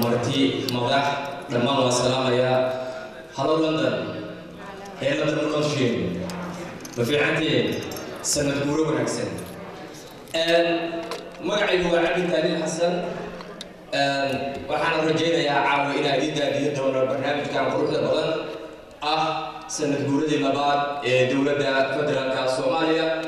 مرتي مغاح لما وصلنا يا هلو لندن هي لندن كونشين ما في عندي سنة قروب ونكسن مقعي هو عبد التالي حسن وحنا رجينا يا عاوي إلى إيدا دولة البرنامج كان قروح لبغن سنة قروب لبعض دولة فدرالك الصومالية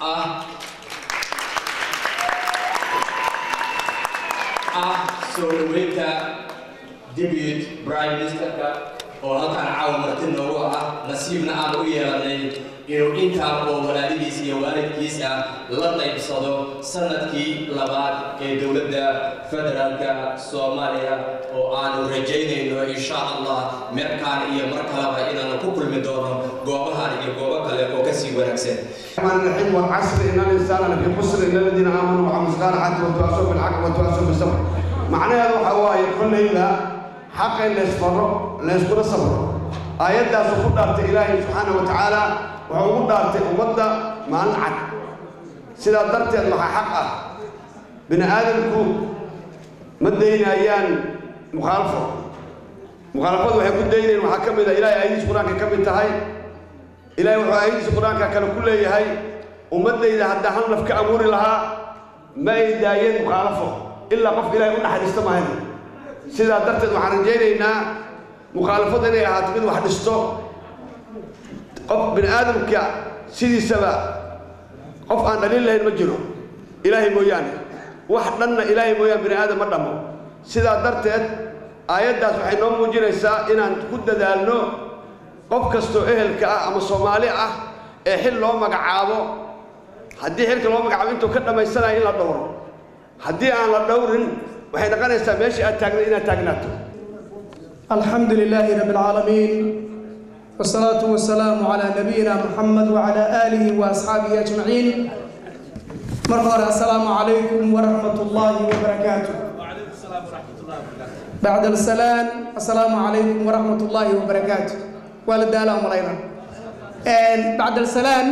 سولويتا ديبيوت برايم مينستر oo halkaan caawa marti noogu nasiibna aan u yeelanay inuu intaan oo walaalihiis iyo waalidkiis la qaybsado sanadkii labaad ee dowladda federaalka Soomaaliya oo aanu rajaynayno insha Allah markaan iyo mar kaleba inaan ku kulmi doono goobahan iyo goobo kale oo ka sii wanaagsan man الحين والعصر إن الإنسان لفي خسر إلا الذين آمنوا وعملوا الصالحات وتواصوا بالحق وتواصوا بالصبر معناه هذا حواي كل إلا حق الناس كل صبر آيات سقط دارت إلهي سبحانه وتعالى وعقود دارت ومدة مع العد سيدا دارت الله حقه بني آدمكو مدين أيام مخالفة وحيكون دينين وحكم إذا إلهي أيدي سقرانك كم انتهي إلهي وحيدي سقرانك كانوا كل يهي ومدة إذا هدهن لفك أمور لها ما يداين مخالفة إلا قف إلهي قلنا حديث تماهن سيدا درتد waxaan rajaynaynaa mukhaalafada inay ahaato mid wax dhisto qof bin aadamka sidiisaba qof aan dhalin lahayn ma jiro ilaahay mooyaane wax dhanna ilaahay mooyaan bin aadam ma dhamo sidaa darteed aayaddaas waxay noo muujinaysaa inaan ku dadaalno qof kastoo ehelka ama Soomaali ee xil loo magacaabo haddii xilka loo magacaabo intuu ka dhamaysanayo in la dhowro haddii aan la dhowrin waxay dhaqanaysaa meesha aad taagnayd inaad taagnaato الحمد لله رب العالمين والصلاة والسلام على نبينا محمد وعلى آله وأصحابه أجمعين مرحبا السلام عليكم ورحمة الله وبركاته وعليكم السلام ورحمة الله وبركاته بعد السلام عليكم ورحمة الله وبركاته والد آلام علينا بعد السلام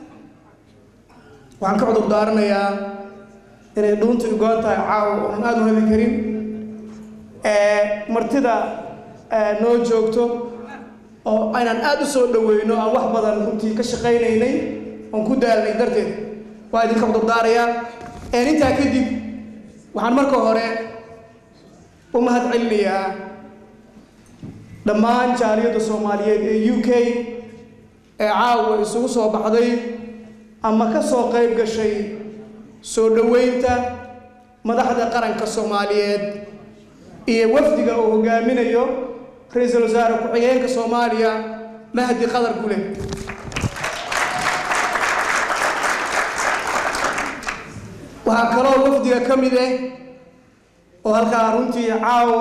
وعنك عضو دارنا يا inay dhuuntu goon tahay caawa oo aad u heli karin martida noo joogto oo aynaan aad u soo dhaweyno aan wax badan runtii ka shaqaynaynay oon ku daalnay darteed waa idinka cudurdaaraya intaa kadib waxaan marka hore u mahad celinayaa dhammaan jaaliyadda Soomaaliyeed ee UK ee caawa isugu soo baxday ama ka soo qayb gashay soo dhaweynta madaxda qaranka Soomaaliyeed iyo wafdiga oo hogaaminayo ra'iisul wasaare ku-xigeenka Soomaaliya Mahdi Qadar Gule waxa kale oo wafdiga ka mid ah oo halka runtii caawo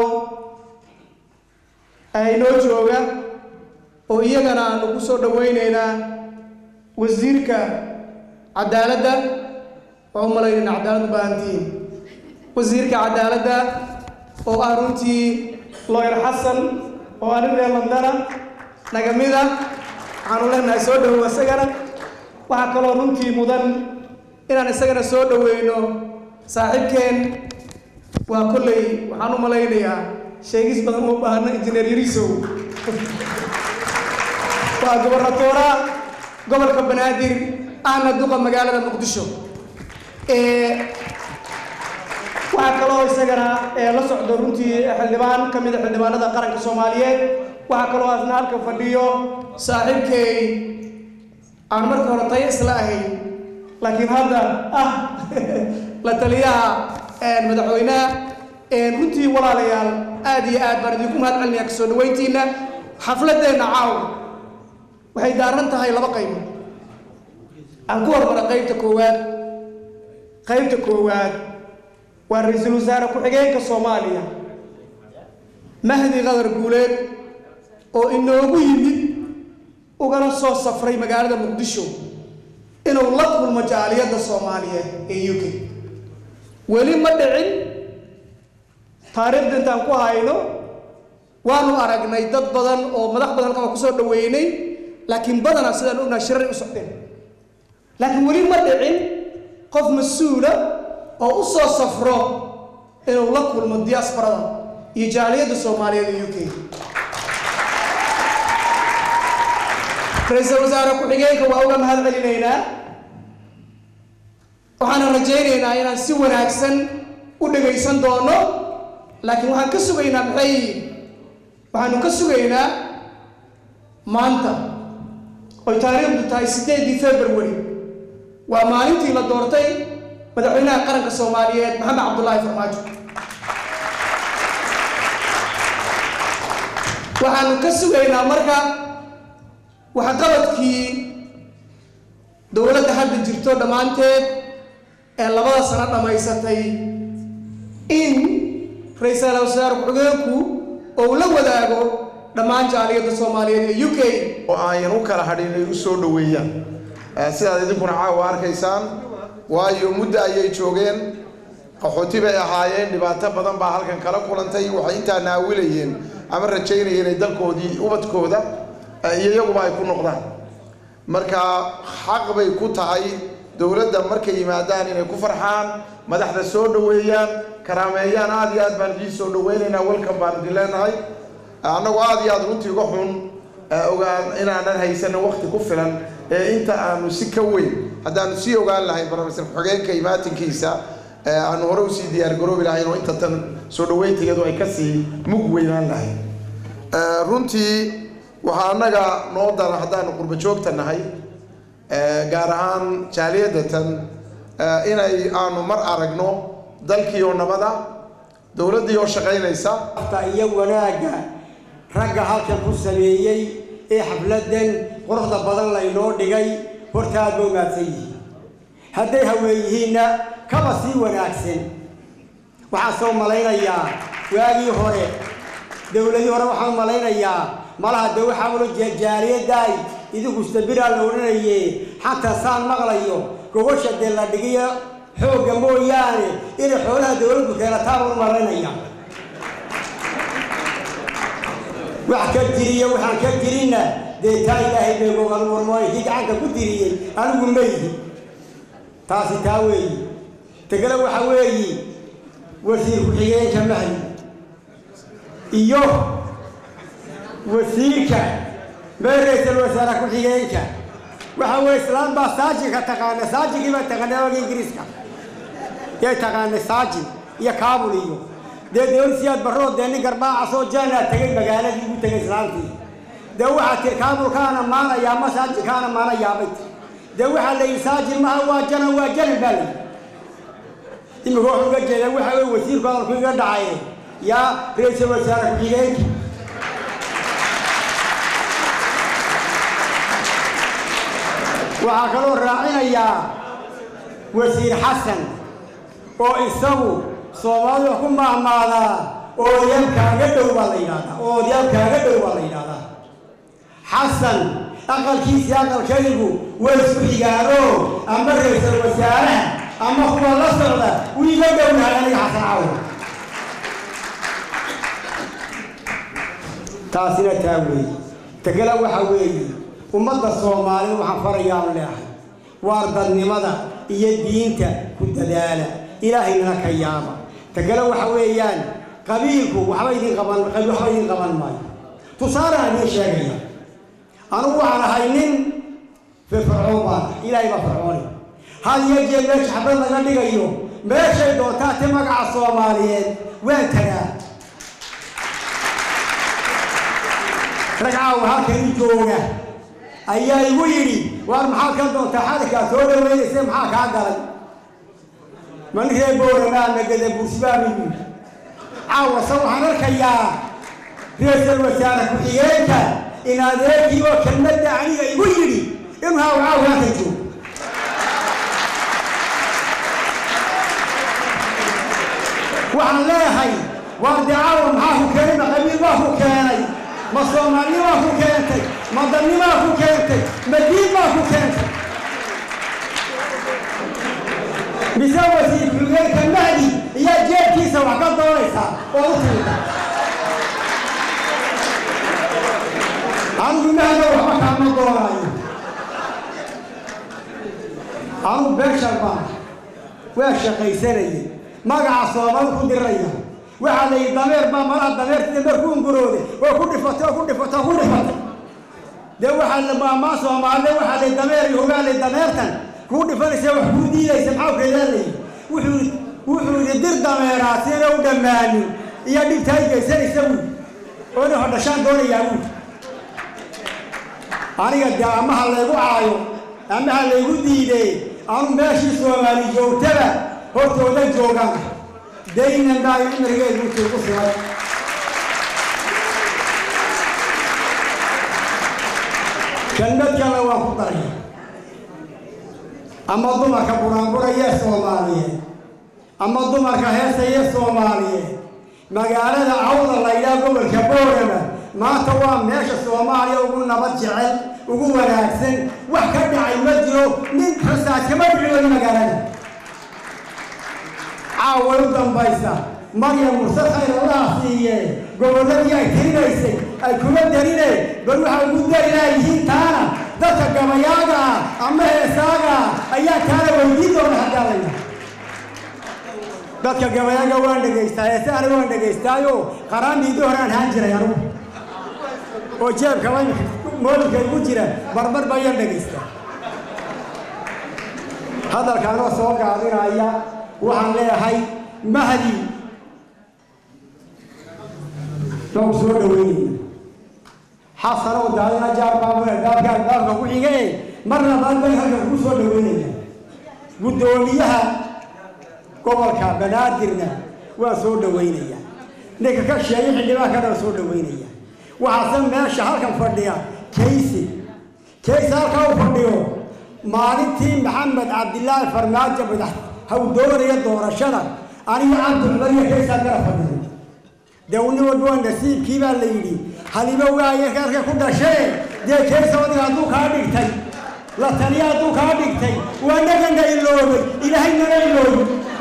ay noo jooga oo iyagana aanu ku soo dhaweynaynaa wasiirka cadaaladda وعمرين عدالة بانتين وزيرك عدالة أو أرونتي لوير حسن أو أرنبي لندنا نجميدا عنو لنا سوده وسجنا وهكذا رونتي مدن إن أنا سجنا سوده وينو صاحب كان وكل وحنو ملاينيا شيء بدل مو بهنا إنجنير يريسو وجبرتورا قبل كبنادر أنا دوقة مجال مقدشو waxaa kaloo isagana la socdo runtii xildhibaan ka mid ah xildhibaanada qaranka Soomaaliyeed waxaa kaloo asna halka fadhiyo saaxiibkay aan marka hore tay isla ahayn laakiin hadda la taliyaha madaxweynaha runtii walaalayaal aad iyo aad baan idinku mahad celinayaa kasoo dhaweyntiina xafladeena caaw waxay daaran tahay laba qaybood aan ku hormara qaybta koowaad waa ra'iisul wasaare ku-xigeenka Soomaaliya Mahdi Qadar Gule oo inoogu yimid ugana soo safray magaalada Muqdisho inuu la kulmo jaaliyadda Soomaaliyeed ee UK weli ma dhicin taariikhda intaan ku hayno waanu aragnay dad badan oo madax badan halkan ku soo dhaweynay laakiin badana sidaan ognahay shirar u socdeen laakiin weli ma dhicin qof mas'uula oo u soo safro inuu la kulmo diasporada iyo jaaliyadda Soomaaliyeed ee UK ra'iisul wasaare ku-xigeenka waa uga mahad celinaynaa waxaan rajaynaynaa inaan si wanaagsan u dhageysan doono laakiin waxaan ka sugaynaa waxaanu ka sugaynaa maanta oo taariikhdu tahay 8 February waa maalintii la doortay madaxweynaha qaranka Soomaaliyeed Maxamed Cabdullaahi Farmaajo waxaanu ka sugaynaa marka waxa qabadkii dawladda hadda jirto dhamaanteed ee labada sano dhamaysatay in ra'iisul wasaare ku-xigeenku oo la wadaago dhammaan jaaliyadda Soomaaliyeed ee UK oo aan u kala hadhinay u soo dhaweeyaan sidaad idinkuna caawa arkaysaan waayo muddo ayay joogeen qaxooti bay ahaayeen dhibaato badan baa halkan kala kulantay waxay intaa naawilayeen ama rajaynayeen inay dalkoodii ubadkooda iyo iyaguba ay ku noqdaan marka xaq bay ku tahay dawladda markay yimaadaan inay ku farxaan madaxda soo dhaweeyaan karaameeyaan aad iyo aad baan idin soo dhaweynaynaa welcome baan idin leenahay annagu aad iyo aad runtii uga xun ogaan inaanan haysanin waqti ku filan ee inta aanu si ka weyn haddaanu sii ogaan lahay barnaamijka ku-xigeenka imaatinkiisa aanu hore usii diyaargaroobi lahayn oo inta tan soo dhaweynteedu ay kasii mug weynaan lahay runtii waxaa annaga noo dara haddaanu qurba joogta nahay gaar ahaan jaaliyadda tan inay aanu mar aragno dalkii oo nabada dawladdii oo shaqaynaysa iyo wanaaga ragga halkan ku sameeyey ee xafladan quruxda badan laynoo dhigay hortaad baa umaadsan yihiin hadday haweenyihiinna kaba sii wanaagsan waxaan soo malaynayaa waagii hore dawladii hore waxaan malaynayaa malaha dee waxaa ula jaaliyaddaay idinku istabiraa la odhanaye xataa saan maqlayo gobasha dee la dhigiyo xoogga mooyaane inay xoolaha dawladdu keelataan u malaynayaa wax ka jiriyo waxaan ka jirinna dee taa ilaahay beegogan warmooy kii gacanta ku diriyey anigu ma yihi taasi taa weeyi tagale waxa weeyi wasiir ku-xigeenka mahdi iyo wasiirka ra'iisul wasaare ku-xigeenka waxa weeye islaan baa saajinka taqaana saajigii baa taqaanaa waga ingiriiska yay taqaanay saajin iyo kaabul iyo dee dawlad barrood dee nin garbaaca soo jaanaa tagay magaaladii ugu tagay islaantii dee waxaa tir kaabulkaana maanayaa ma saajinkaana maanayaabay dee waxaa la yidhi saajin maha waa janan baa layidhi imika wuxuu uga jeedaa waxa weye wasiirku hadalku iga dhacaye yaa ra'iisul wasaare ku-xigeenka waxaa kaloo raacinayaa wasiir xasan oo isagu Soomaalida ku maamaadaa oodiyaalkaaga dhow baa la yidhaahdaa xasan aqalkiisii aqalkaygu way isku xigaano ama ra'iisul wasaaraha ama kuwa la socda wuu iga dhownahay aniga xasan caawa taasina taa weeye tagala waxa weeye ummadda Soomaalida waxaan farayaan leeyahay waar dadnimada iyo diinta ku dadaala ilaahayna ka yaaba tagala waxa weeyaan qabiilku waxba idin qaban maayo tusaale aan sheegaya anu waxaan ahay nin firfircoon ilaahay baa fircoon hal yeejee meesha xabad laga dhigayo meeshay doontaa te magaca Soomaaliyeed waan tagaa ragcaa halkan jooga ayaa igu yidhi waar maxaa ka doontaa xadka soo dhaweynaysa maxaa kaa galay man reeboorana nagada bursbaami caawa waxaan arkayaa ra'iisul wasaare ku-xigeenka in adeegii oo kelmadda aniga igu yidhi inuu caawa halkan joogo waxaan leeyahay waar dee caawa maxaa ku keenay ma qabiil baa ku keenay ma Soomaali baa ku keentay ma dadnimo baa ku keentay ma diin baa ku keentay mise wasiir ku-xigeenka mahdi iyo jeebkiisa wax ka doonaysaa oo u timida anigu mahdo waxba kaama doonaayo anigu beeshan baan waa shaqaysanayay magaca Soomaali ku diraya وعلى الضمير ما مرة الضمير تدبركون قرودي وكل فتاة ده واحد لما ما سوى مع ده واحد الضمير يهوى الضمير تن كل فرس وحودي يسمعوا كذا لي وحود يدير ضميرات سيرة ودماني يدي تايجي سير يسوي وأنا هذا شان دوري يعود أنا قد أما هلا يقول عايو أما هلا يقول ديدي أنا ماشي سوى مالي جو تبع هو تودا جوجان دينا دايم مرجع يقول كسر كلمة كلا وخطري أما ضمر كبران بريء سومالية أما ضمر كهسية سومالية مقالة عوض الله إلى قبل كبورنا ما توام ماشي سوماليا وقلنا بتجعل وقوة أحسن وحكنا عن مديو من حسات كما بيقولوا المقالة عاول دم بايسا مريم مرسل خير الله فيه قبل ذي ترينيسي الكل دريني بروح أقول دريني يجين تانا ذات الجماعة أما هساجا أيها كانوا ويجيدون هذا ذات الجماعة وان دقيستاي سأل وان دقيستايو قرام يدوران هانجرا يا رب وجاب كمان مولك يقولجرا بربر بيان دقيستا هذا كانوا سوق عادين أيها وعن له هاي مهدي لو سود وين حصلوا دارنا جاب باب وحيجي مرة بعد ما يخرجوا سود وين قدوميها قبل كبنادرنا وسود وينيا نك كشيء يحد ما كان سود وينيا وحسن ما شهر كم فرديا كيس هالكوا فرديو مالتي محمد عبد الله فرماجة بدح هو دور يا دور الشرع أنا عبد المريء كيس هالكوا فرديو دوني ودوان نسيب كيبا الليلي حليبا وعيه كاركا كودا شيء دي كيس ودي عدو كاردك تاي لا تاني عدو كاردك تاي وانا كندا اللوب إلهي نرى اللوب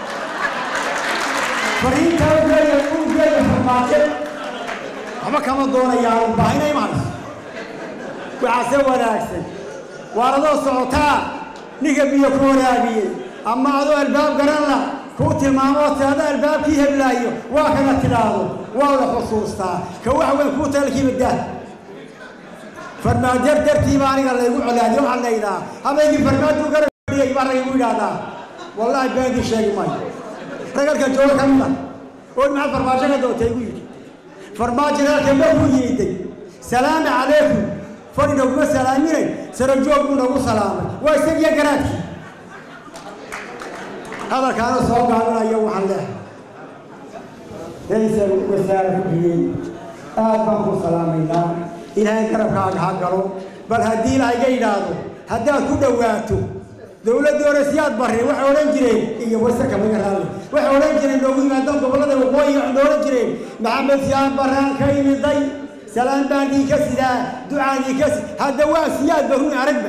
فرين كاردك يقول جاي فرماجة أما كما دونا يعلم باهينا يمانس وعسى ولا أكسن واردو صوتا نيجي يكون أبي أما عدو الباب قرنا كوت الماموت هذا الباب فيه بلايو واحد تلاقو والله خصوصا كواحد كوت لك بده فرما درتي ماني قال يقول على اليوم على الليلة هذا يجي فرما توقر يبغى يقول هذا والله بيدي شيء ما رجال كجوا كملا وما فرما جنا دو تقول فرما جنا كملا هو يدي سلام عليكم فريد أبو سلامين سرجوا أبو سلام ويسير يقرأ هذا كانوا صوب على يوم الله ليس وسائل فيه آدم سلام الله إلى أن كرب حقه بل هدي لا يجيداده هذا كده وقته دولة دورسيات بري وحولن جرين إيه وسك من هذا وحولن جرين لو ما دام قبل هذا وقوي عندنا جرين محمد سيان برهان كريم الضي سلام باندي كسدا دعاء كس هذا واسيات بهون عربة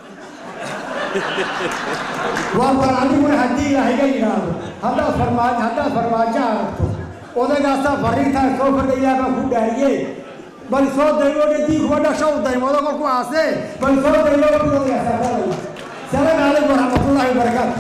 والله العظيم هدي لا يجيداده هذا فرمان جارته وده قاسا فريتها سوفر إلى ما كود هي بل صوت دايما دي كودا شو دايما ده كل قاسة بل صوت دايما كود يا سلام عليكم ورحمة الله وبركاته.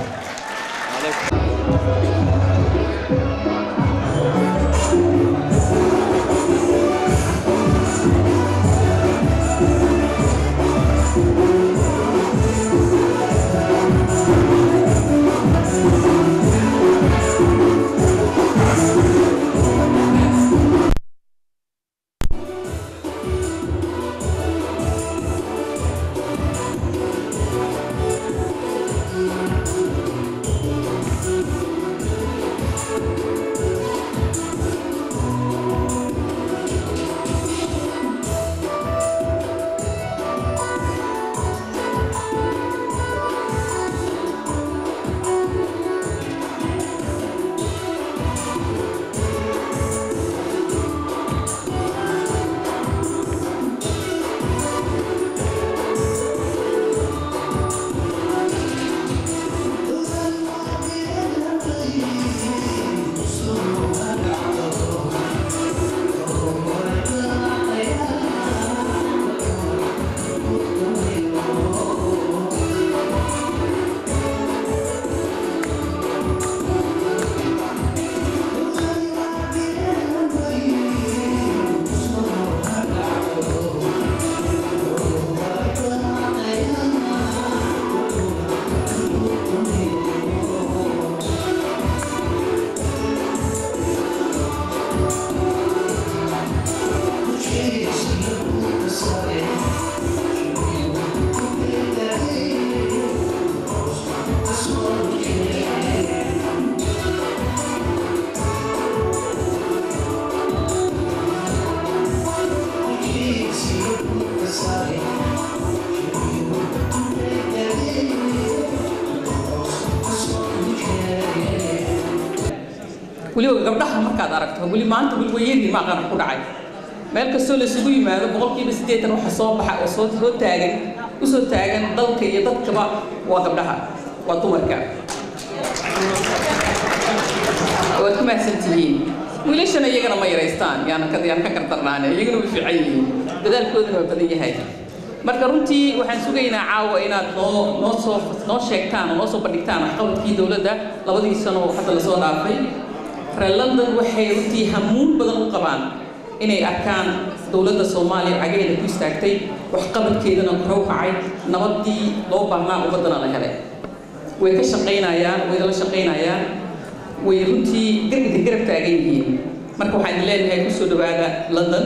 weliba gabdhaha markaad aragto weli maanta weli wayadii ma aqaan ku dhacay meel kastoo la isugu yimaado 80% waxa soo baxa oo soo taagan u soo taagan dalka iyo dadkaba waa gabdhaha waa dumarka waad ku mahadsantihiin wiilashana iyagana ma yaraystaan yaana ka gardarnaane iyagana way fiican yihiin dadaalkooduna waa badan yahay marka runtii waxaan sugaynaa caawa inaad noo sheegtaan oo noo soo bandhigtaan waxqabadkii dowladda 2 sano hadda la soo dhaafay reer London waxay runtii hamuun badan u qabaan inay arkaan dowladda Soomaaliya cageeda ku istaagtay waxqabadkeedana kor u kacay nabadii loo baahnaa umadana la helay way ka shaqeynayaan way la shaqeynayaan way runtii garab taagan yihiin marka waxaan leenahay ku soo dhawaada London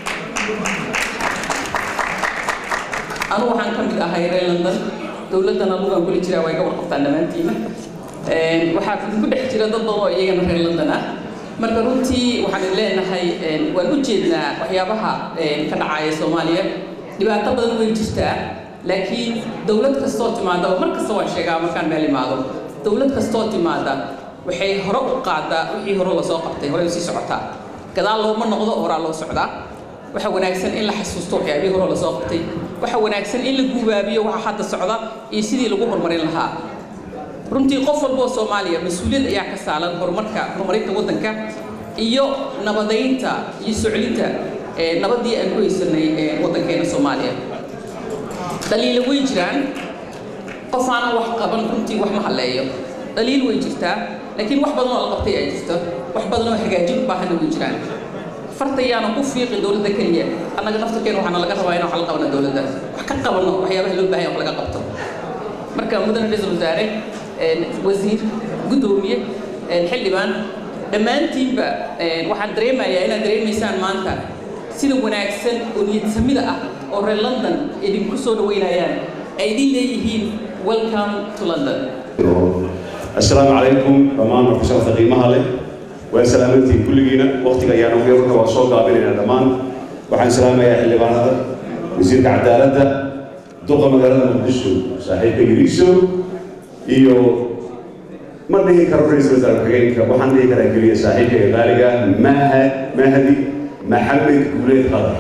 anu waxaan ka mid ahay reer London dowladana lugan kuli jira way ka warqabtaan dhamaantiin waxaa ku dhex jira dad badan oo iyagana reer London ah marka runtii waxaan leenahay waan u jeednaa waxyaabaha ka dhacaya Soomaaliya dhibaato badan way jirtaa laakiin dawlad kastoo timaada markasta waan sheegaa markaan meel imaado dawlad kastoo timaada waxay hore u qaadaa wixii hore la soo qabtay hore sii socotaa gadaal looma noqdo hore loo socdaa waxa wanaagsan in la xasuusto waxyaabihii hore la soo qabtay waxa wanaagsan in la gubaabiyo waxa hadda socda iyo sidii lagu horumarin lahaa runtii qof walba oo Soomaaliya mas'uuliyad ayaa ka saaran horumarinta wadanka iyo nabadeynta iyo socodinta nabadii aan ku haysanay wadankeena Soomaaliya daliil way jiraan qof aan wax qaban runtii wax ma haleeyo daliil way jirtaa laakiin wax badan oo la qabtay ay jirto wax badan oo hagaajin u baahan way jiraan fartayana ku fiiqi dawladda kaliya annaga naftirkeena waxaan laga rabaa inaan wax la qabano dawladda wax ka qabano waxyaabaha loo baahan yahay wax laga qabto marka mudane ra'iisul wasaare wasiir gudoomiye xildhibaan dhammaantiinba waxaan dareemayaa inaad dareemaysaan maanta sida wanaagsan oo niyad samida ah oo reer London idinku soo dhaweynayaan ay leeyihiin welcome to London السلام عليكم رمان وكسر ثقيمها له وسلامتي كل جينا وقتك يا نوبي وصوت قابلين رمان وحن سلامة يا حلي بعض وزير عدالة دوقة مقالة مقدسو صحيح بجريسو إيو مرة هيك رئيس وزراء الحقيقة وحن هيك رجلية صحيح غالية مهدي محمد وليد قدر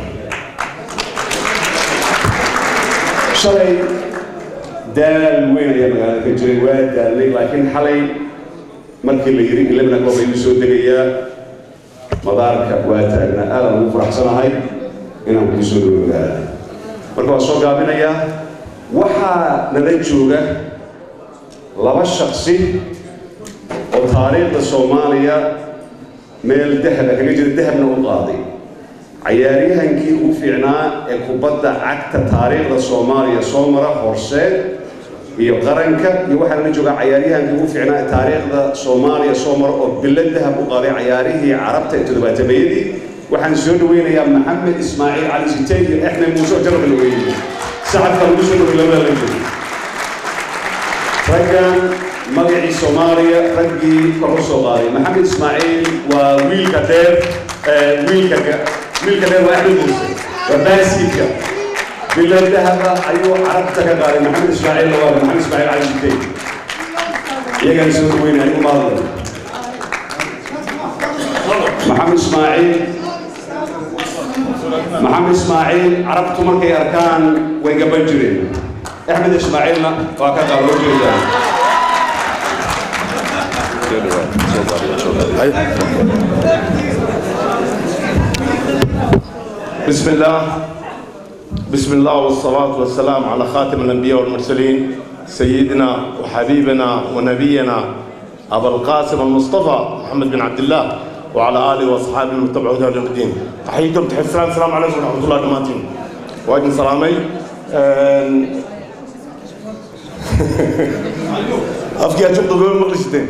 شرعي دال وين يا مقالة كجري واد دال لكن حالي مركي اللي يريد لنا قوي بسود دقيقة مدارك واتعنا أنا مفرح سنة هاي إنا بسود المقالة مركي صوت قابلنا يا وحا ندجوجة لبا شخصي وتاريخ الصومالية ميل ذهب كان يجي الذهب من القاضي عياريها إنكي وفينا كوبدا عكت تاريخ الصومالية صومرة حرسات يقرنك يوحنا نجوا عياريها إنكي وفينا تاريخ الصومالية صومرة وبلد ذهب وقاضي عياريه عربت تدبات بيدي وحنسون وين يا محمد إسماعيل علي زيتي إحنا موسى جرب الوين ساعة كموسى ولا رجع مجلس الصومالية رجع كروسوغاري محمد إسماعيل وويل كتير ويل كتير واحد موسى وباسيكا بالله ذهب أيوة عرفتك قال محمد إسماعيل محمد إسماعيل على الجديد يجي نسوي وين أيوة ماضي محمد إسماعيل عرفت مركي أركان وين قبل جرين أحمد إسماعيلنا وكذا الرجل بسم الله والصلاة والسلام على خاتم الأنبياء والمرسلين سيدنا وحبيبنا ونبينا أبو القاسم المصطفى محمد بن عبد الله وعلى آله وأصحابه المتبعون إلى يوم الدين أحييكم تحية السلام السلام عليكم ورحمة الله وبركاته وعليكم سلامي أفكي أشوف ضبط مقلشتين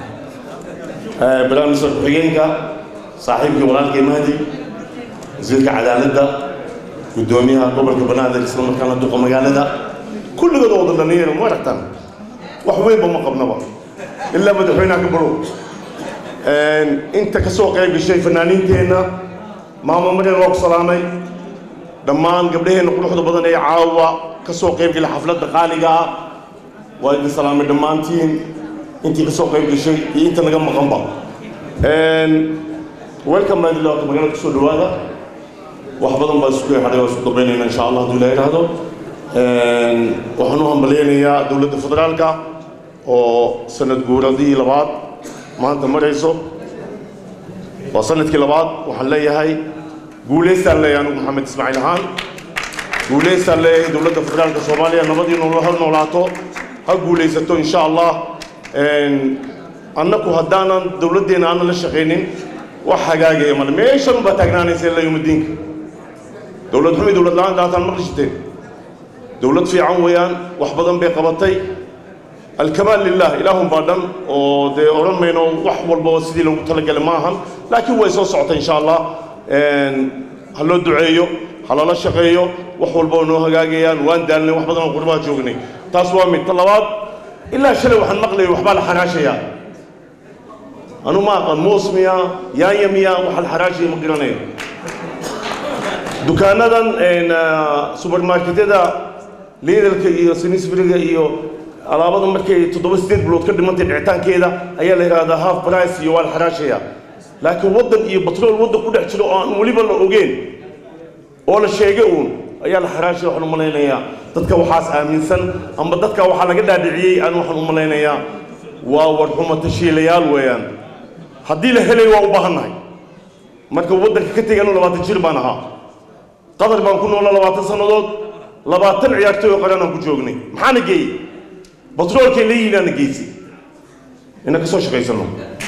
بلان نصر حقيقك صاحبك ولانك مهدي وزيرك عدالة قدوميها قبل كبنادر الإسلام كان دوق مقالة كل قد وضل نير وما رحتان وحوين بما قبنا إلا مدحونا كبروا انت كسوق قريب الشيء فنانين تينا ماما مريم روك سلامي دمان قبليه نقول حدا بدن اي عاوة كسوق قريب الحفلات دقالقة وايد سلامي دمان تين انت كسوق قريب الشيء انت نقم مقنبا welcome my lord magaalada kusoo dhawaada wax badan baa isku xadhay oo isku dabeynayna insha Allah haduu ilaahay raado waxaan u hambaleynayaa dawladda federaalka oo sanad guuradii labaad maanta marayso waa sanadkii labaad waxaan leeyahay guuleystaan leeyahay anigu maxamed ismaaciil ahaan guuleystaan leeyahay dawladda federaalka Soomaaliya nabadii noolaato ha guuleysato insha Allah annaku haddaanan dawladdeena aan la shaqeynin wax hagaagaya mal meeshan ba taagnaanaysa ilaa yawmadiinka dawlad xumid dawlad la'aan daataan maqlishteen dawlad fiican weeyaan wax badan bay qabatay الكمال لله إلههم بعدم ودي أورمينو وحول سيدي لو تلقى معهم لكن هو يسوع صعد إن شاء الله هلو دعيو هلا لا شقيو وحول بونو هجاجيان وان دالني وحبضنا قربات جوجني تاسوا من طلبات إلا شلو وحن مقلي وحبال حراشيا أنا ما قن موسميا يا يميا وحل حراشي مقرني دكاننا إن سوبر ماركت ده ليدل كي سنيس بريجا إيو alaabada markay 7 bilood ka dhimantay dhicitaankeeda ayaa la yiraahdaa half price iyo wal xaraashaya laakiin wadan iyo petrol wadan ku dhex jiro oo aan waliba la ogeyn oo la sheegay ayaa la xaraashay waxaan u maleynayaa dadka waxaas aaminsan ama dadka waxa laga dhaadhiciyay aan waxaan u maleynayaa waa warxuma tashiilayaal weeyaan haddii la helay waa u baahanahay marka wadanka ka tagay 20 jir baan ahaa qadar baan ku noolaa 20 sanadood 20 ciyaartoy oo qaran aan ku joognay maxaan geeyay بطرول كلينا نجيسي إنك سوش قيسنا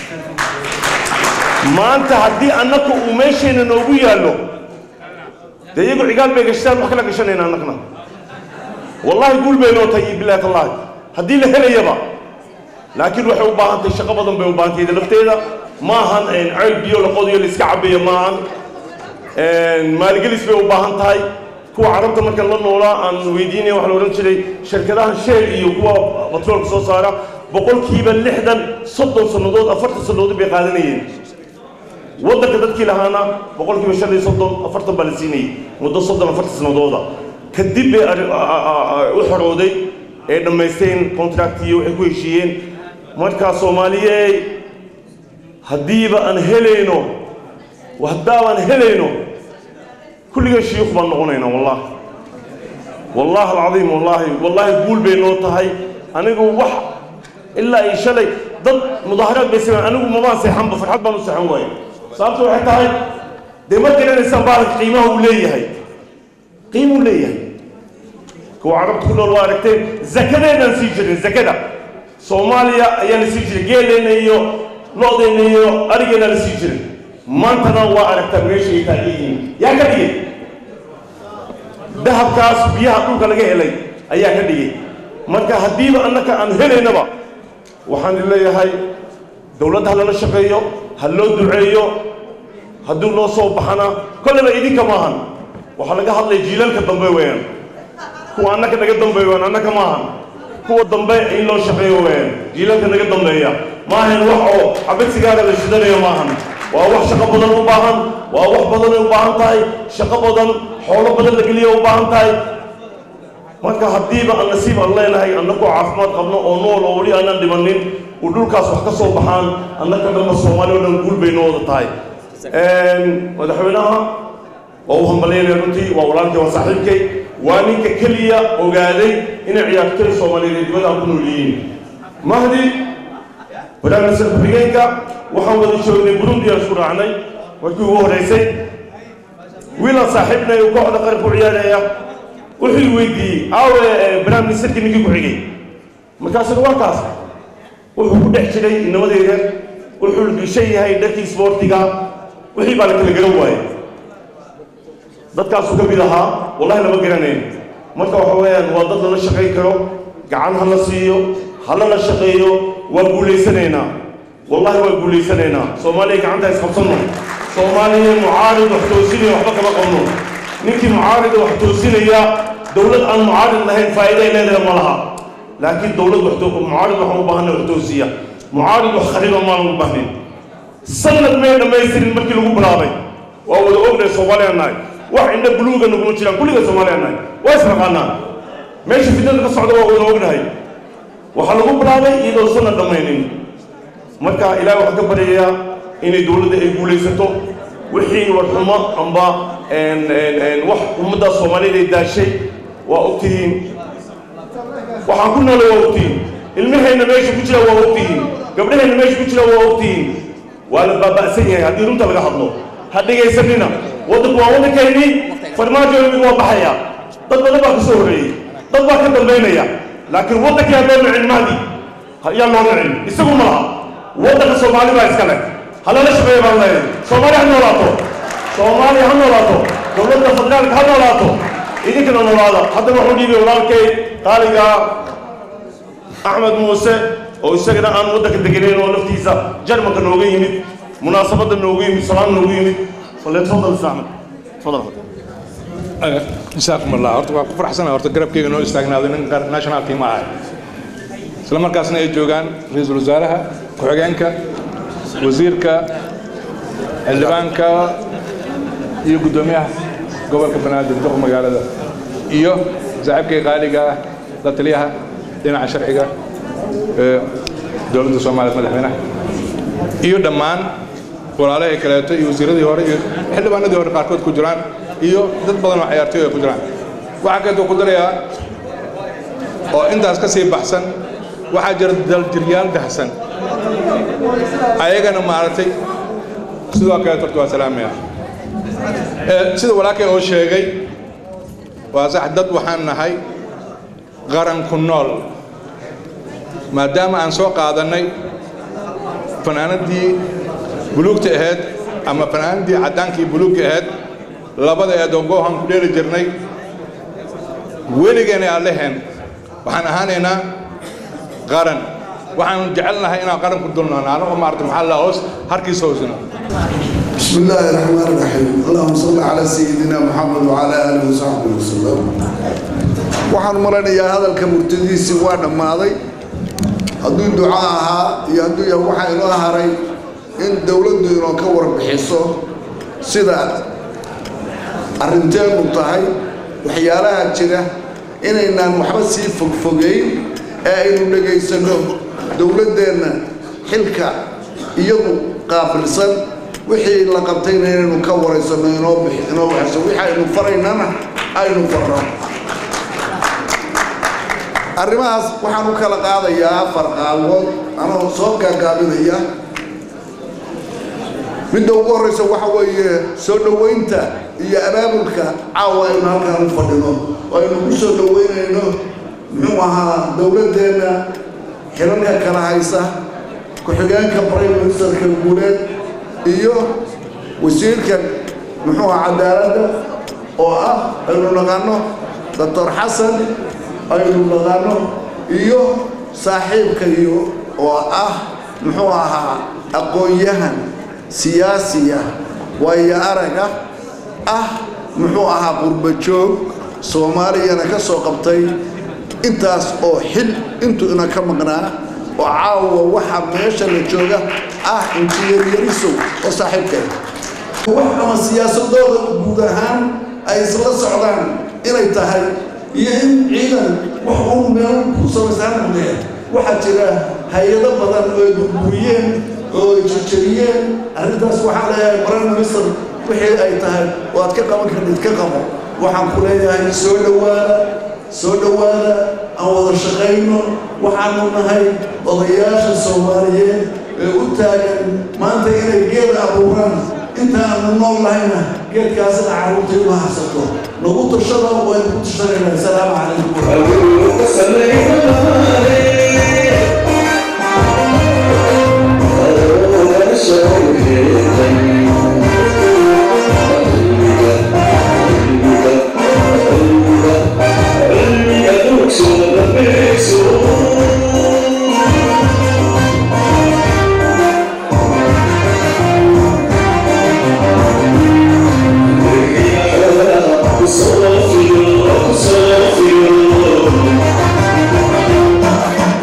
ما أنت هدي أنك وماشين نوبيا له ده يقول عقال بيجشتان ما خلك شنين أنكنا والله يقول بينه طيب بالله الله هدي له هلا يبا لكن وحنا وبانت الشقة بدن بوبانت إذا لفتينا ما هن عيب بيو لقضي الإسكعب ما هن ما الجلس بوبانت هاي كوا عربت ما كان لنا ولا عن ويديني وحنا ورنشلي شركتها شيء يقوى بطرول صوصارة بقول كيبا لحدا صدق صندوق أفرت صندوق بقادنين وده كده كلا هنا بقول كيبا شلي صدق أفرت بالسيني وده صدق أفرت صندوق ده كديب وحرودي لما يستين كونتراكتي وحكوا شيئين مركز صومالية هديبا أن هلينو وهداوا أن هلينو كل شيء يخبر نقولنا والله العظيم والله يقول بينه تهاي أنا أقول وح إلا يشلي ضد مظاهرات بس أنا أقول ما بنسحب بفرحات بنسحب وين صارتوا حتى هاي دمر كنا نسمع قيمة وليه هاي قيمة وليه كو عربت كل الوارثين زكدة نسيجر زكدة صوماليا يا نسيجر جيلنا يو لودنا يو أرجعنا نسيجر ما تنوع على التمريش يتاجين يا كديه ذهب كاس بيها كل كلجة إلي أيها كديه مركا هديبا أنك أن هلي نبا وحن الله هاي دولة هلا الشقية هلا دعية هدول الله صوب حنا كل ما يدي كمان وحنا هلا جيلان كدم بيوين هو أنك تقدم بيوين أنا كمان هو الدم بي إلا الشقية وين جيلان كدم بيا ما هن وحو حبيت سجارة الشدنية ما هن وأوح شقة بدن وباهن وأوح بدن وباهن تاي شقة بدن حول بدن لقليه وباهن تاي ما كهديبا النصيب الله إلهي أنكوا عافمات قبنا أنور أولي أنا دمنين ودول كاس وحكة صوبحان أنك لما الصومالي ونقول بينه تاي ودحوناها وهم بلين يرنتي وأولانك وصاحبك وانك كلية وقالي إن عيادتي الصومالي يدولا كنوا لين مهدي بدأ نسل فريقينك وحاول يشوفني بروندي أشكر عني وكي هو رئيسي ويلا صاحبنا يقعد قرب عيالي وحي ويدي أو برام نسل كنيكي كحيجي مكاسر واكاس وحي بحشري إنما دير وحي شيء هاي دكي سبورتيكا وحي بالك الجروي dadkaas uga bilaha wallahi lama garaneen marka waxa weeyaan waa dad la shaqeyn karo gacan hala siiyo hala la shaqeeyo waa guuleysanayna wallahi waa guuleysanayna Soomaaliya gacanta is qabsano Soomaaliya mucaarid wax toosinaya waxba kama qabno ninkii mucaarid wax toosinaya dawlad aan mucaarid lahayn faa'iido ay leedahay ma laha laakiin dawlad wax mucaarid wax u baahan wax toosiya mucaarid wax khariba ma u baahan sanad ma dhamaystirin markii lagu bilaabay waa wada ognahay Soomaaliya وعند بلوغ نقول نشيلان كل جزء مالنا واسرقنا ماشي في الدنيا كصعدة وقولنا هاي وحلقوا بلابي إذا وصلنا دمينين مركا إلى وحكة بريئة inay dowladda ay guulaysato wixii warxumo amba wax ummadda Soomaaliyeed ay daashay waa ogtihiin waxaan ku noolay waa ogtihiin ilmahayna meesha ku jira waa ogtihiin gabdhahayna meesha ku jira waa ogtihiin waa la baaba'san yahay haddii runta laga hadlo ha dhegaysanina waddanku waa waddankeennii farmaajo mid waa baxaya dad badan baa ka soo horreeyey dad baa ka dambaynaya laakiin waddankii ha loo nicin mahdi yaa loo nicin isagu ma laha waddanka Soomaali baa iska leh halala shaqeeya baan leeyahay Soomaali ha noolaato Soomaali ha noolaato dowladda federaalka ha noolaato idinkana noolaada haddana wuxuu dhiibay walaalkay qaaliga Axmed Muuse oo isagana aan waddanka degenayn oo laftiisa Jarmalka nooga yimid munaasabadda nooga yimid salaam nooga yimid falyatafadal Ahmed tafadal جزاكم الله horta waa ku faraxsanahay horta garabkayga noo istaagnaado nin national team ah isla markaasna ay joogaan ra'iisul wasaaraha ku-xigeenka wasiirka xildhibaanka iyo gudoomiyaha gobolka banaadir duqa magaalada iyo saaxiibkay qaaliga ah la taliyaha dhinaca sharciga dowladda Soomaaliya madaxweynaha iyo dhammaan walaalahay kaleeto iyo wasiiradii hore iyo xildhibaanadii hore qaarkood ku jiraan iyo dad badan oo ciyaartooy ku jiraan waxa kale oo ku darayaa oo intaas ka sii baxsan waxa jira daljiryaal dahsan ayagana maartay sidoo kale torto waa salaamaya sida walaakay oo sheegay waa sax dad waxaan nahay qaran ku nool maadaama aan soo qaadanay fanaanadii buluugta ahayd ama fanaanadii cadaankii buluugga ahayd labada eed oo goohan ku dheeri jirnay weligeena aan leheen waxaan ahaanaynaa qaran waxaan jecelnahay inaan qaran ku dulnaano anagoo maartay maxaa la hoos harkiisa hoosna بسم الله الرحمن الرحيم اللهم صل على سيدنا محمد وعلى آله وصحبه وسلم waxaan maranayaa hadalka murtadiisi waa dhamaaday hadduu duco ahaa iyo hadduu yahay waxaa inoo haray in dowladdu inoo ka warbixiso sida arrinteenu tahay waxyaalaha jira inaynaan waxba sii fogfogeyn ee aynu dhegaysano dowladdeenna xilka iyadu qaabilsan wixii la qabtayna inaynu ka waraysano inoo bixiso wixii aynu faraynana aynu farno arrimahaas waxaan u kala qaadayaa afar qaabood anoo soo gaagaabinaya midda ugu horreysa waxa weeye soo dhoweynta iyo abaabulka caawa aynu halkaan u fadhino oo aynu ku soo dhoweynayno muxuu ahaa dowladdeenna xilalka kala haysa ku-xigeenka prime ministerka guuleed iyo wasiirka muxuu ahaa cadaaladda oo ah aynu naqaano doctor xasan aynu naqaano iyo saaxiibka iyo oo ah muxuu ahaa aqoon-yahan siyaasiya waayo araga ah muxuu ahaa qurbajoog soomaaliyana ka soo qabtay intaas oo xil intuu ina ka maqnaa oo caawa waxa meesha la jooga ah injineeryarisow oo saaxiibkay wax ama siyaasadooda guud ahaan ay isla socdaan inay tahay iyo in ciidan wax uu meel ku samaysaan noqdeen waxaa jira hay-ado badan oo ay burburiyeen oo ay jarjariyeen arrintaas waxaa leeyahay prime minister wixii ay tahay waad ka qaban kartid ka qabo waxaan ku leeyahay soo dhowaada aan wada shaqayno waxaanu nahay odayaasha Soomaaliyeed ee u taagan maanta inay geed abuuraan inta aanu nool lahayna geedkaasna carruurta u haysato nagu tashada waa ku tashanayna assalaamu calaykum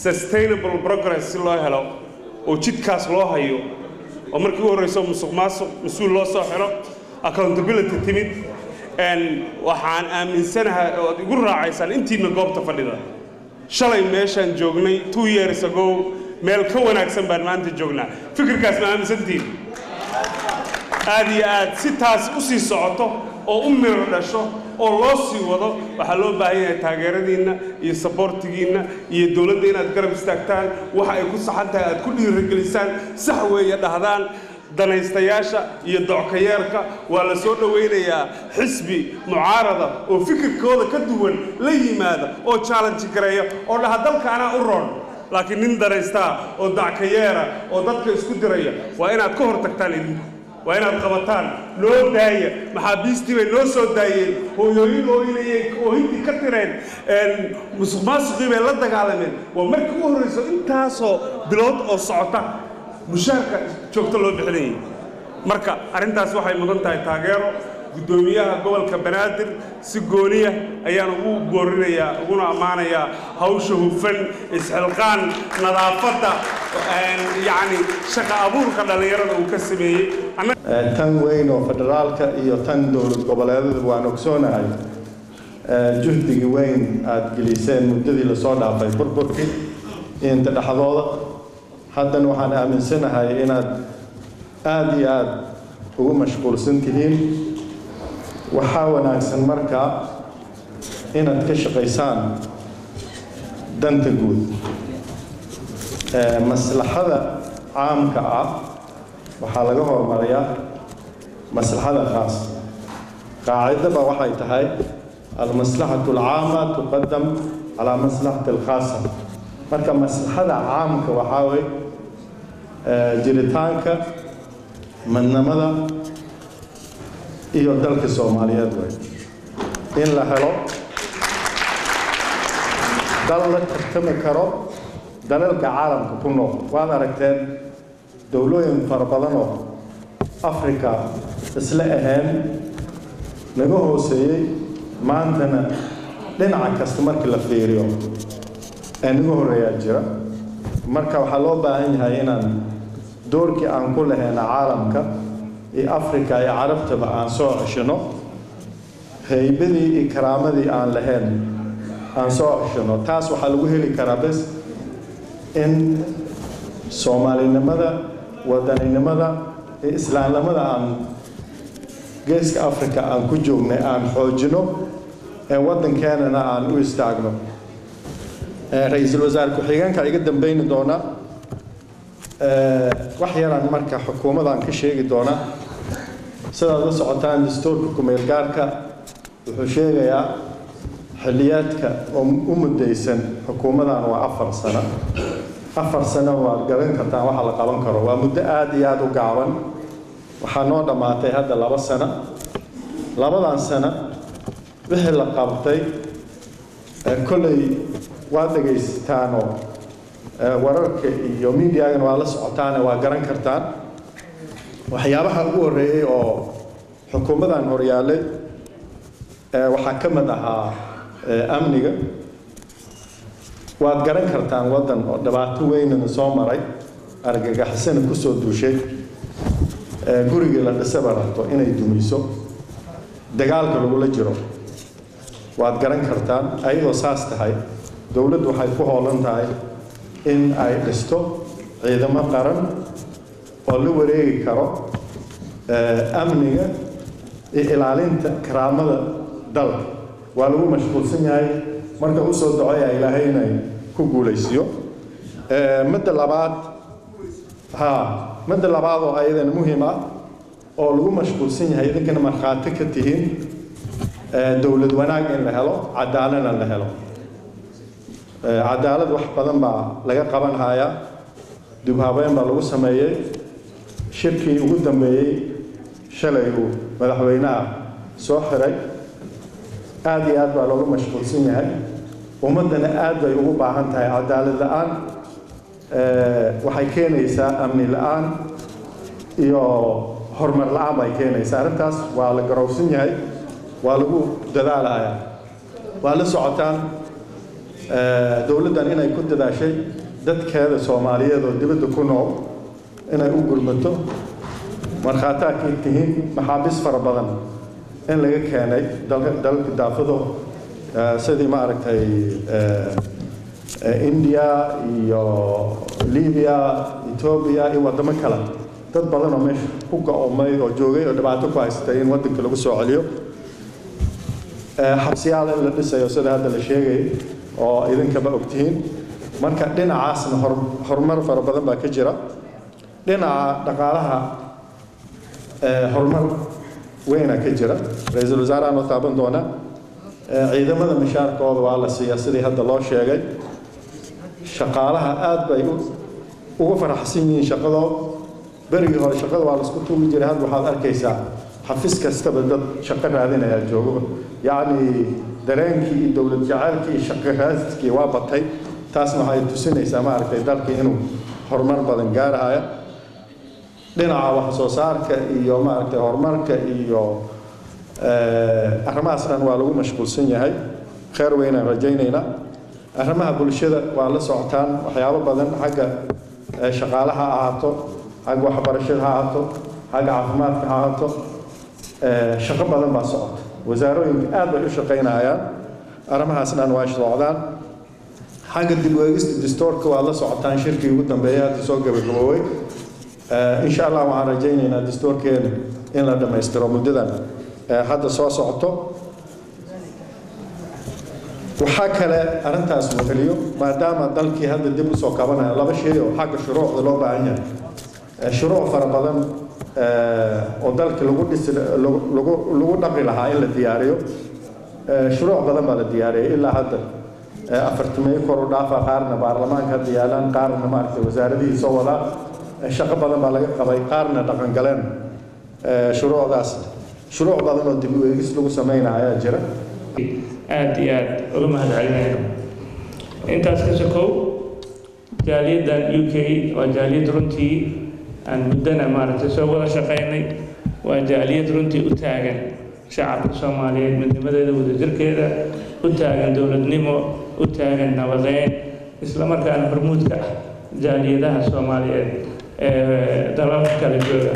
sustainable progress si loo helo oo jidkaas loo hayo oo markii ugu horreyso musuqmaasuq mas-uul loo soo xiro accountability timid waxaan aaminsanahay oo aad igu raacaysaan intiina goobta fadhida shalay meeshaan joognay 2 years ago meel ka wanaagsan baan maanta joognaa fikirkaas ma aaminsantiin aad iyo aad si taas u sii socoto oo u miro dhasho oo loo sii wado waxaa loo baahan yahay taageeradiinna iyo saboortigiinna iyo dowladda inaad garab istaagtaan waxa ay ku saxan tahay aad ku dhiirigelisaan sax weeye dhahdaan danaystayaasha iyo dockayeerka waa la soo dhawaynayaa xisbi mucaarada oo fikirkooda ka duwan la yimaada oo challenge gareeya oo dhaha dalka anaa u roon laakiin nin danaystaa oo dackayeera oo dadka isku diraya waa inaad ka hor tagtaan idinku waa inaad qabataan loo daaya maxaabiistii bay noo soo daayeen hooyooyin ooynayay oohintii ka tireen musuqmaasuqii bay la dagaalameen waa markii u horreyso intaasoo bilood oo socota mushaarka joogto loo bixinayay marka arrintaas waxay mudan tahay taageero guddoomiyaha gobolka banaadir si gooniya ayaan ugu boorinayaa uguna ammaanayaa hawsha hufan isxilqaan nadaafadda yacni shaqa abuurka dhallinyarada uu ka sameeyey tan weyn oo federaalka iyo tan dowlad goboleedada waan ogsoonahay juhdigii weyn aad geliseen muddadii lasoo dhaafay burburkii inta dhexdooda haddana waxaan aaminsanahay inaad aad iyo aad ugu mashquulsan tihiin waxaa wanaagsan markaa inaad ka shaqaysaan danta guud maslaxada caamka ah waxaa laga hormariyaa maslaxada khaas qaacidaba waxay tahay almaslaxatu alcaama tuqadam calaa maslaxati alkhaasa marka maslaxada caamka waxaa way jiritaanka midnimada iyo dalka Soomaaliyeed way in la helo dal la tartami karo dalalka caalamka ku nool waad aragteen dowlooyin fara badan oo Afrika isla ahaan naga hooseeyay maantana dhinaca kasta markii la fiiriyo naga horeeyaa jira marka waxaa loo baahan yahay inaan doorkii aan ku lahayn caalamka iyo Afrika iyo Carabtaba aan soo ceshino haybadii iyo karaamadii aan lahayn aan soo ceshino taas waxaa lagu heli karaa bas in Soomaalinimada wadaninimada iyo islaamnimada aan geeska Afrika aan ku joognay aan xoojino ee wadankeena aan u istaagno ra'iisul wasaare ku-xigeenka iga dambeyn doona wax yaraan marka xukuumadan ka sheegi doona sidaad la socotaan dastuurka ku-meel gaarka wuxuu sheegayaa xilliyaadka oo u muddaysan xukuumadan waa 4 sano 4 sano waad garan kartaan waxa la qaban karo waa muddo aad iyo aad u gaaban waxaa noo dhamaatay hadda 2 sano labadan sano wixii la qabtay kolley waa dhagaysataan oo wararka iyo miidiyaagana waa la socotaan waa garan kartaan waxyaabaha ugu horeeyay oo xukuumadan horyaalay waxaa ka mid ahaa amniga waad garan kartaan wadan oo dhibaato weynna soo maray argagaxisana ku soo duushay guriga la dhisaba rabto inay dumiso dagaalka lagula jiro waad garan kartaan ayadoo saas tahay dowladdu waxay ku hoolan tahay in ay dhisto ciidamo qaran oo la wareegi karo amniga iyo ilaalinta karaamada dalka waa lagu mashquulsan yahay marka u soo duceeya ilaahay inay ku guulaysiyo midda labaad oo ayadana muhiim ah oo lagu mashquulsan yahay idinkana markhaati ka tihiin dowlad wanaag in la helo cadaaladna la helo cadaalad wax badan baa laga qaban hayaa dib habeyn baa lagu sameeyay shirkii ugu dambeeyay shalay uu madaxweynaha soo xiray aad iyo aad baa looga mashquulsan yahay ummadana aad bay ugu baahan tahay cadaalad la'aan waxay keenaysaa amni la'aan iyo horumar la'aan bay keenaysaa arrintaas waa la garowsan yahay waa lagu dadaalayaa waa la socotaan dowladdan inay ku dadaashay dadkeeda Soomaaliyeed oo dibadda ku nool inay u gurmato markhaataa ka tihiin maxaabiis fara badan in laga keenay dalka daafado sidii maaragtay India iyo Libya Ethiopia iyo wadamo kale dad badan oo meesha ku go'oomay oo joogay oo dhibaato ku haystay in wadanka lagu soo celiyo xabsiyaal la dhisayo sida hadda la sheegay oo idinkaba ogtihiin marka dhinacaasna horumar fara badan baa ka jira dhinaca dhaqaalaha horumar weyna ka jira ra'iisul wasaaraha oo taaban doona ciidamada mishaarkooda waa la siiyaa sidii hadda loo sheegay shaqaalaha aad bay ugu faraxsan yihiin shaqadooda berigii hore shaqada waa la isku tuugi jiray hadda waxaad arkaysaa xafiis kastaba dad shaqo raadinaya joogo yacni dareenkii dowlad jacaylkii shaqo raadkii waa batay taasna waxay tusinaysaa maaragtay dalkii inuu horumar badan gaaraya dhinaca wax soo saarka iyo maaragtay horumarka iyo arrimahaas dhan waa lagu mashquulsan yahay khayr weynaan rajaynaynaa arrimaha bulshada waa la socotaan waxyaabo badan xagga shaqaalaha ha ahaato xagga waxbarashada ha ahaato xagga caafimaadka ha ahaato shaqo badan baa socota wasaarooyinka aad bay u shaqaynayaan arrimahaas dhan waa socdaan xagga dib u eegista dastuurka waa la socotaan shirkii ugu dambeeyay hadda soo gabagaboobay insha Allah waxaan rajaynaynaa dastuurkeena in la dhammaystiro muddadan hadda soo socoto waxaa kale arrintaas uu xiliyo maadaama dalkii hadda dib u soo kabanayo laba shay oo xagga shuruucda loo baahan yahay shuruuc fara badan oo dalka lagu dhaqi lahaa in la diyaariyo shuruuc badan baa la diyaariyay ilaa hadda afartamay kor u dhaafa qaarna baarlamaanka hadda yaalaan qaarna maaragtay wasaaradihii soo wadaa shaqo badan baa laga qabay qaarna dhaqan galeen shuruucdaas shuruuc badan oo dib u eegis lagu sameynaya ayaa jira aad iyo aad uga mahadcelinayno intaas ka sokow jaaliyaddan UK waa jaaliyad runtii aan muddana maaragtay soo wada shaqaynay waa jaaliyad runtii u taagan shacabka Soomaaliyeed midnimadeeda wadajirkeeda u taagan dowladnimo u taagan nabadeyn isla markaana hormuudka ah jaaliyadaha Soomaaliyeed ee dalalka kala jooga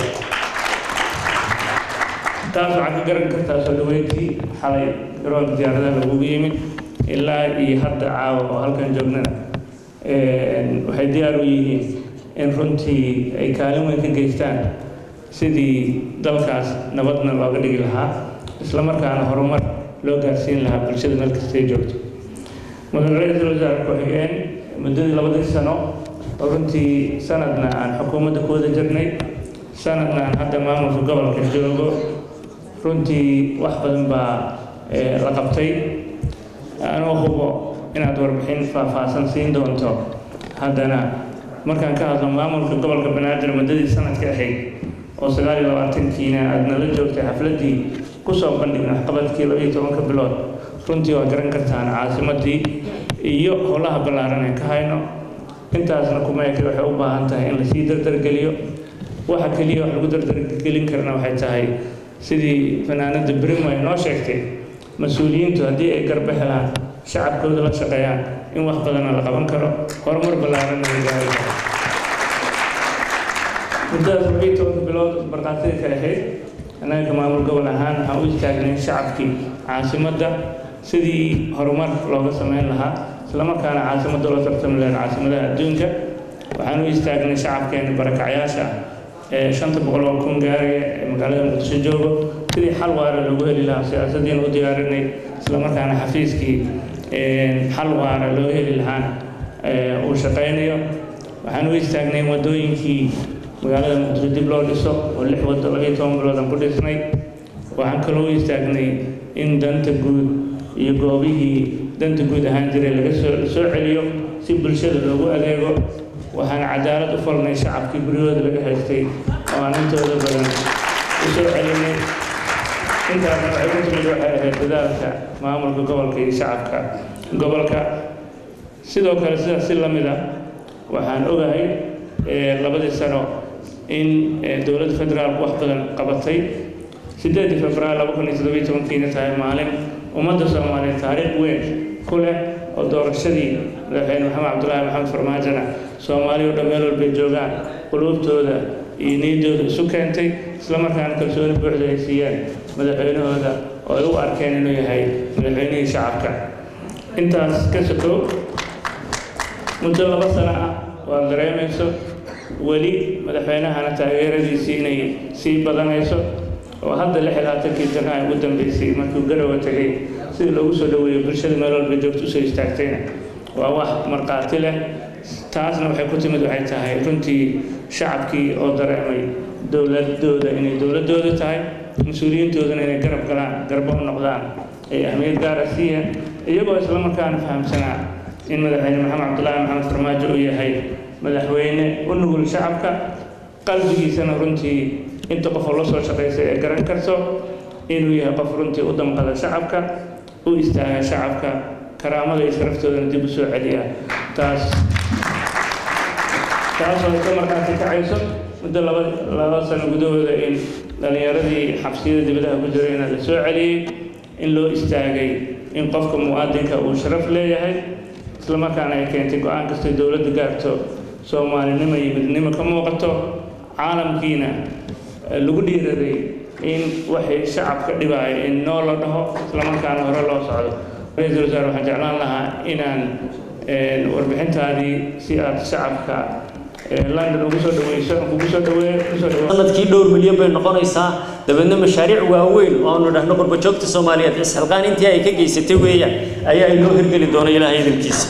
taas waxaa ka garan kartaa soo dhaweyntii xalay garoonka diyaaradaha lagugu yimid ilaa iyo hadda caawa oo halkan joognana waxay diyaar u yihiin in runtii ay kaalin weyn ka geystaan sidii dalkaas nabadna looga dhigi lahaa isla markaana horumar loo gaarsiin lahaa bulshada meel kastay joogto mudane ra'iisul wasaare ku-xigeen muddadii 2 sano oo runtii sanadna aan xukuumadda ku wada jirnay sanadna aan hadda maamulka gobolka joogo runtii wax badan baa la qabtay anoo hubo inaad warbixin faahfaahsan siin doonto haddana markaan ka hadlo maamulka gobolka Banaadir muddadii sanadka ahayd oo 29kiina aad nala joogtay xafladii ku soo bandhigna waxqabadkii 12 bilood runtii waa garan kartaan caasimadii iyo howlaha ballaaran ee ka hayno intaasna kuma eka waxay u baahan tahay in la sii dardargeliyo waxa kaliya wax lagu dardargelin karna waxay tahay sidii fanaanada Brimo ay noo sheegtay mas'uuliyiintu haddii ay garba helaan shacabkooda la shaqeeyaan in wax badan la qaban karo horumar ballaaran la gaari karo muddadaas 12 bilood barqaatay ka ahayd anaga maamul gobol ahaan waxaan u istaagnay shacabkii caasimadda sidii horumar looga sameyn lahaa isla markaana caasimadda loo tartami lahayd caasimadaha adduunka waxaan u istaagnay shacabkeena barakacyaasha ee 500,000 gaaraya ee magaalada Muqdisho joogo sidii xal waara loogu heli lahaa siyaasaddiina u diyaarinay isla markaana xafiiskii xal waara loo heli lahaa uu shaqaynayo waxaan u istaagnay wadooyinkii magaalada Muqdisho dib loo dhiso oo 6 wado 12 bilood aan ku dhisnay waxaan kaloo u istaagnay in danta guud iyo goobihii danta guud ahaan jiray laga soo celiyo si bulshada loogu adeego waxaan cadaalad u falnay shacabkii guryahooda laga haystay oo aan intooda badan u soo celinay intaasna waxay ku timid waxay ahayd dadaalka maamulka gobolka iyo shacabka gobolka sidoo kale sidaas si la mid ah waxaan ogahay 2 sano in dowladda federaalku wax badan qabatay 8 Febraayo 2017 tahay maalin ummadda Soomaaliyeed taariikh weyn ku leh oo doorashadii madaxweyne maxamed cabdullaahi maxamed farmaajona soomaaliya oo dhan meel walbay joogaan quluubtooda iyo niyaddooda isu keentay islamarkaana kalsooni buuxda ay siiyeen madaxweynahooda oo ay u arkeen inuu yahay madaxweynihii shacabka intaas ka sokow muddo 2 sano ah waad dareemayso weli madaxweynahana taageeradiisii inay sii badanayso oo hadda 26 sano ay ugu dambeysay markuu Garowe tagay sidii loogu soo dhaweeyay bulshada meel walba joogto u soo istaagtayna waa wax marqaati leh taasna waxay ku timid waxay tahay runtii shacabkii oo dareemay dowladooda inay dowladooda tahay mas'uuliyiintoodana inay garab u noqdaan ay ahmiyad gaar ah siiyeen iyagoo isla markaana fahamsanaa in madaxweyne maxamed cabdullaahi maxamed farmaajo uu yahay madaxweyne u nugul shacabka qalbigiisana runtii inta qof la soo shaqeysay ee garan karto inuu yahay qof runtii u damqada shacabka u istaaga shacabka karaamada iyo sharaftoodana dib u soo celiya taasoo ka markaati kacayso muddo 2 sano gudahooda in dhalinyaradii xabsiyada dibadaha ku jiray in la soo celiyey in loo istaagay in qofka muwaadinka uu sharaf leeyahay isla markaana ay keentay go'aan kasta dowladda gaarto soomaalinimo iyo midnimo ka muuqato caalamkiina lagu dhiiraday in waxay shacabka dhibaayo in noo la dhaho isla markaana hore loo socdo ra'iisul wasaare waxaan jeclaan lahaa inaan warbixintaadii si aad shacabka London ugu soo dhaweyso sanadkii dhowr milyan bay noqonaysaa dabeedna mashaariic waaweyn oo aanu dhahno qurbajoogta Soomaaliyeed isxilqaan intii ay ka geysatay weeyaan ayaa inoo hirgeli doona Ilaahay idinkiisa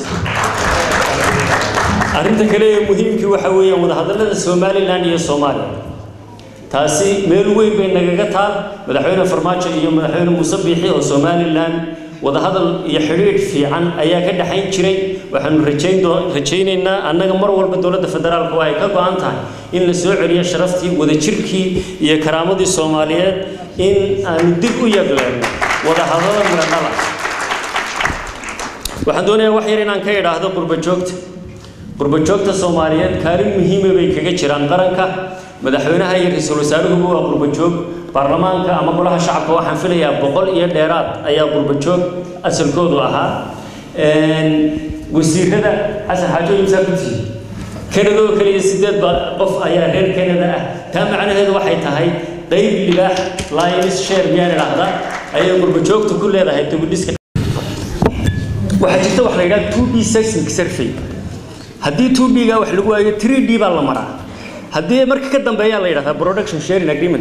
arrinta kale ee muhiimkii waxa weeyaan wadahadallada Somaliland iyo Soomaaliya taasi meel weyn bay nagaga taal madaxweyne Farmaajo iyo madaxweyne Muuse Biixi oo Somaliland wadahadal iyo xiriir fiican ayaa ka dhaxayn jiray waxaanu rajaynaynaa annaga mar walba dawladda federaalka waa ay ka go'an tahay in la soo celiyo sharaftii wadajirkii iyo karaamadii Soomaaliyeed in aanu dib u yeegleeno wadahadalada muradala waxaan doonayaa wax yar inaan ka idhaahdo qurbajoogta Soomaaliyeed kaalin muhiim ah bay kaga jiraan qaranka madaxweynaha iyo ra'iisul wasaaruhu waa qurbajoog baarlamaanka ama golaha shacabka waxaan filayaa 100 iyo dheeraad ayaa qurbajoog asalkoodu ahaa wasiirada xasan xaajo imsa kuti Canada oo kaliya 8 qof ayaa reer Canada ah taa macnaheedu waxay tahay qayb libaax Lions share miyaan raahdaa ayay qurbajoogtu ku leedahay dibudhiska waxa jirta wax la yiraahdo 2B seismic survey haddii 2B ga wax lagu waayo 3D baa la maraa haddii marka ka dambeeya la yiraahdo production sharing agreement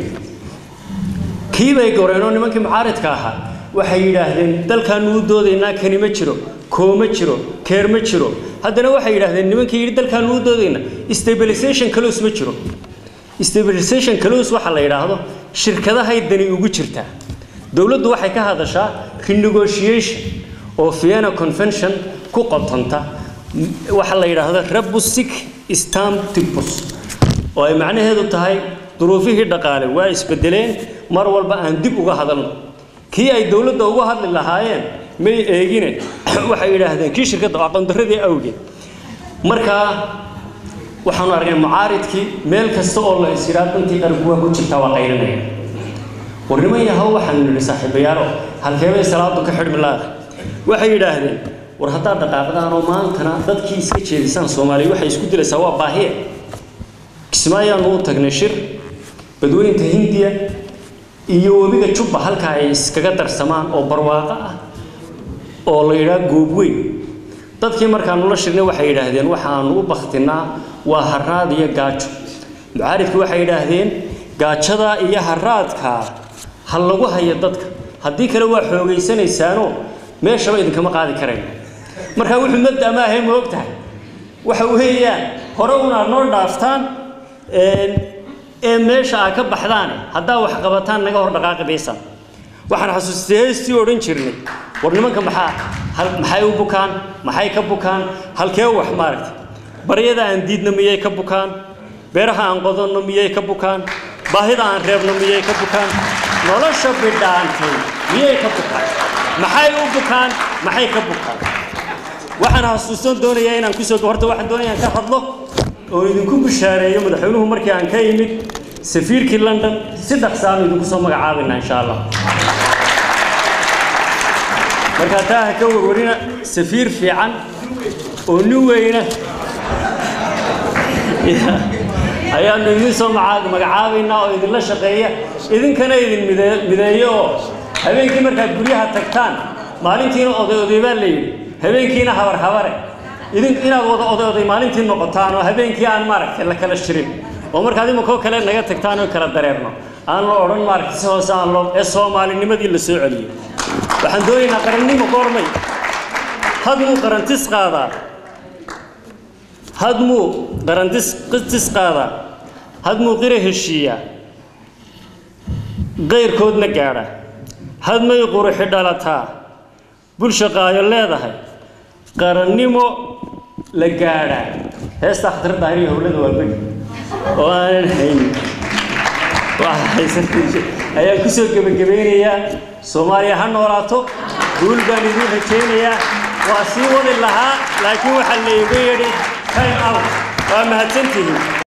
kiibay goreeno nimankii mucaaradka ahaa waxay yiraahdeen dalkan uu doodeynaa kani ma jiro kooma jiro keer ma jiro haddana waxay yiraahdeen nimankii yiri dalkan uu doodeynaa stabilization clause ma jiro stabilization clause waxa la yiraahdo shirkadaha dani ugu jirta dawladdu waxay ka hadashaa renegotiation oo Vienna Convention ku qotanta waxa la yiraahdo Rabusik Stamp Tipus oo ay macnaheedu tahay duruufihii dhaqaale waa isbedeleen mar walba aan dib uga hadalno kii ay dawladda uga hadli lahaayeen may eegine waxay yiraahdeen kii shirkadda aqoon darradii awgeed marka waxaan aragnay mucaaridkii meel kasta oo la isiraadintii qarbuwa ku jirta waa qaylinaya warnimo yahow waxaan nidhi saaxiibayaal halkeebay salaadu ka xidhmi lahayd waxay yiraahdeen war hadda dhaqaaqdaan oo maantana dadkii iska jeedisaan Soomaaliya waxay isku dilaysaa waa baahiye kismaayaan uu tagnay shir badweynta Hindiya iyo wabiga Jubba halka ay iskaga darsamaan oo barwaaqo ah oo la yiraahdo goobweyn dadkii markaan la shirnay waxay yiraahdeen waxaan u baqtinaa waa haraad iyo gaajo mucaaridku waxay yiraahdeen gaajada iyo haraadka hal lagu hayo dadka haddii kale waa xoogaysanaysaano meeshaba idinkama qaadi kareen marka wuxuu madda ma ahay moogtahay waxa weeyaan hore una noo dhaaftaan meesha ka baxdaan hadaa wax qabataan naga hor dhaqaaqaysa waxaan xasuustii oran jirnay war nimanka maxay u bukaan maxay ka bukaan halkee wax maaragtay baryada aan diidna miyay ka bukaan beeraha aan qodonno miyay ka bukaan baahida aan reebno miyay ka bukaan nolosha bidhaantay miyay ka bukaan maxay u bukaan maxay ka bukaan waxaan xasuusan doonayaa inaan ku soo horta waxaan doonayaa ka hadlo oo idinku bishaareeyo madaxweynuhu markii aan ka yimid safiirkii London si dhaqsaan idinku soo magacaabina insha Allah marka taa ka warwarina safiir fiican oo nin weyna ayaanu idin soo magacaabaynaa oo idinla shaqeeya idinkana idin mideeyo oo habeenkii markaad guryaha tagtaan maalintiina oday baa la yidhi habeenkiina habare inaad wada oday maalintii noqotaan oo habeenkii aan maaragtay la kala shirin oo markaad imankoo kale naga tagtaan oo kala dareerno aan la odhan maaragtay si hoose aan loo ee soomaalinimadii la soo celiyo waxaan doonaynaa qarannimo goormay hadmuu qarantis qaadaa hadmuu qira heshiiya qayrkoodna gaadha hadmay quruxi dhalataa bulsha qaayo leedahay qarannimo la gaadha heesta khatar daahiriya howlada waa begi oo aanan haynin ayaan ku soo gebagabeynayaa soomaaliya ha noolaato guul baan idiin rajaynayaa waa sii wadi lahaa laakiin waxaa laygu yidhi time out waa mahadsantihiin